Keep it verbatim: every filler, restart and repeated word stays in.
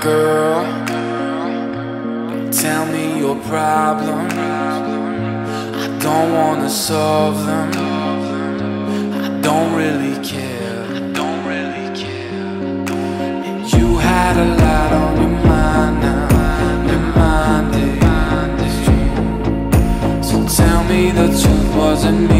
Girl, don't tell me your problems. I don't wanna solve them. I don't really care. I don't really care. And you had a lot on your mind now. Your mind is. So tell me the truth, wasn't me.